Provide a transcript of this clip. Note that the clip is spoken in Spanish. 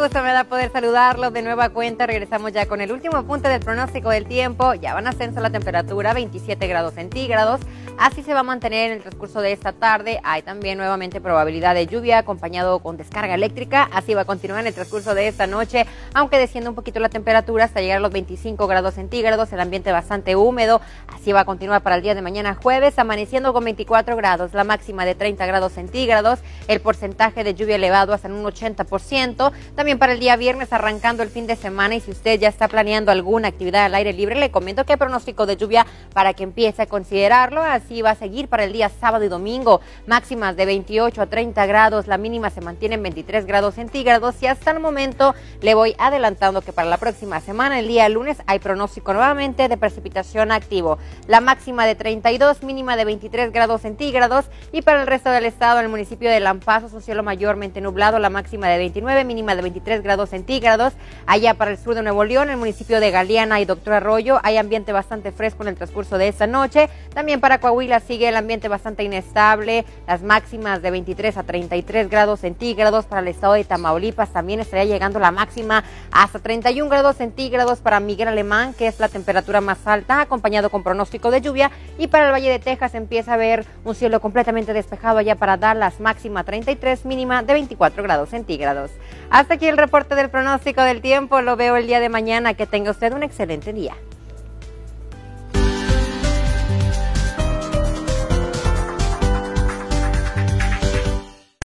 gusto me da poder saludarlos de nueva cuenta. Regresamos ya con el último apunte del pronóstico del tiempo. Ya va en ascenso la temperatura, 27 grados centígrados. Así se va a mantener en el transcurso de esta tarde. Hay también nuevamente probabilidad de lluvia acompañado con descarga eléctrica. Así va a continuar en el transcurso de esta noche, aunque desciende un poquito la temperatura hasta llegar a los 25 grados centígrados. El ambiente bastante húmedo. Así va a continuar para el día de mañana jueves, amaneciendo con 24 grados, la máxima de 30 grados centígrados. El porcentaje de lluvia elevado hasta en un 80%. También para el día viernes, arrancando el fin de semana, y si usted ya está planeando alguna actividad al aire libre, le comento que hay pronóstico de lluvia para que empiece a considerarlo. Así va a seguir para el día sábado y domingo, máximas de 28 a 30 grados, la mínima se mantiene en 23 grados centígrados, y hasta el momento le voy adelantando que para la próxima semana, el día lunes, hay pronóstico nuevamente de precipitación activo, la máxima de 32, mínima de 23 grados centígrados, y para el resto del estado, en el municipio de Lampazos, un cielo mayormente nublado, la máxima de 29, mínima de 23 grados centígrados. Allá para el sur de Nuevo León, el municipio de Galeana y Doctor Arroyo, hay ambiente bastante fresco en el transcurso de esta noche. También para Coahuila sigue el ambiente bastante inestable, las máximas de 23 a 33 grados centígrados. Para el estado de Tamaulipas también estaría llegando la máxima hasta 31 grados centígrados para Miguel Alemán, que es la temperatura más alta, acompañado con pronóstico de lluvia. Y para el Valle de Texas empieza a ver un cielo completamente despejado allá para Dallas, máxima 33, mínima de 24 grados centígrados. Hasta aquí el reporte del pronóstico del tiempo. Lo veo el día de mañana. Que tenga usted un excelente día.